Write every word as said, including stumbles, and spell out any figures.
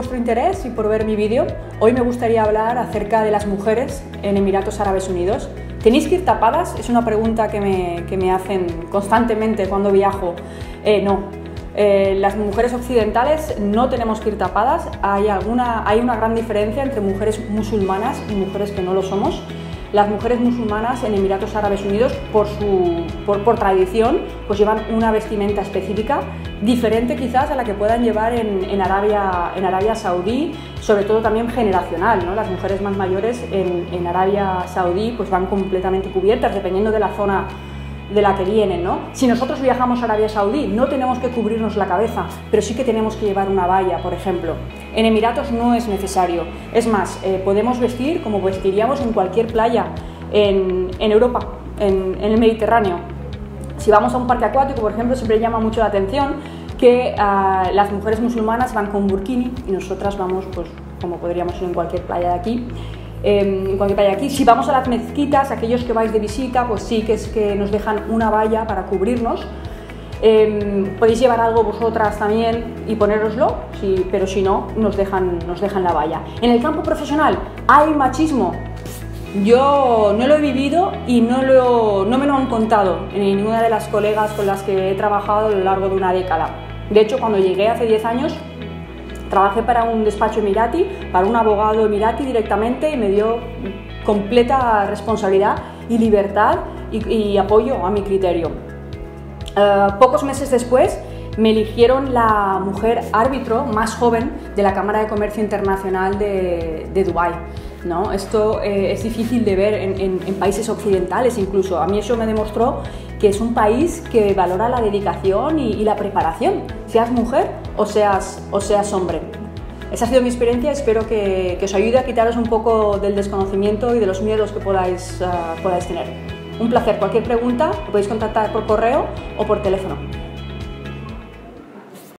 vuestro interés y por ver mi vídeo. Hoy me gustaría hablar acerca de las mujeres en Emiratos Árabes Unidos. ¿Tenéis que ir tapadas? Es una pregunta que me, que me hacen constantemente cuando viajo. Eh, no. Eh, las mujeres occidentales no tenemos que ir tapadas. Hay, alguna, hay una gran diferencia entre mujeres musulmanas y mujeres que no lo somos. Las mujeres musulmanas en Emiratos Árabes Unidos, por, su, por, por tradición, pues llevan una vestimenta específica, diferente quizás a la que puedan llevar en, en, Arabia, en Arabia Saudí, sobre todo también generacional, ¿no? Las mujeres más mayores en, en Arabia Saudí pues van completamente cubiertas, dependiendo de la zona de la que vienen, ¿no? Si nosotros viajamos a Arabia Saudí, no tenemos que cubrirnos la cabeza, pero sí que tenemos que llevar una valla, por ejemplo. En Emiratos no es necesario. Es más, eh, podemos vestir como vestiríamos en cualquier playa en, en Europa, en, en el Mediterráneo. Si vamos a un parque acuático, por ejemplo, siempre llama mucho la atención que uh, las mujeres musulmanas van con burkini y nosotras vamos, pues, como podríamos ir en cualquier playa de aquí. En cualquier playa aquí. Si vamos a las mezquitas, aquellos que vais de visita, pues sí que es que nos dejan una valla para cubrirnos. Eh, podéis llevar algo vosotras también y ponéroslo, sí, pero si no, nos dejan, nos dejan la valla. En el campo profesional, ¿hay machismo? Yo no lo he vivido y no, lo, no me lo han contado en ninguna de las colegas con las que he trabajado a lo largo de una década. De hecho, cuando llegué hace diez años, trabajé para un despacho emirati, para un abogado emirati directamente, y me dio completa responsabilidad y libertad y, y apoyo a mi criterio. Uh, pocos meses después me eligieron la mujer árbitro más joven de la Cámara de Comercio Internacional de, de Dubái, ¿no? Esto eh, es difícil de ver en, en, en países occidentales incluso. A mí eso me demostró que es un país que valora la dedicación y, y la preparación, seas mujer o seas, o seas hombre. Esa ha sido mi experiencia, espero que, que os ayude a quitaros un poco del desconocimiento y de los miedos que podáis, uh, podáis tener. Un placer, cualquier pregunta podéis contactar por correo o por teléfono.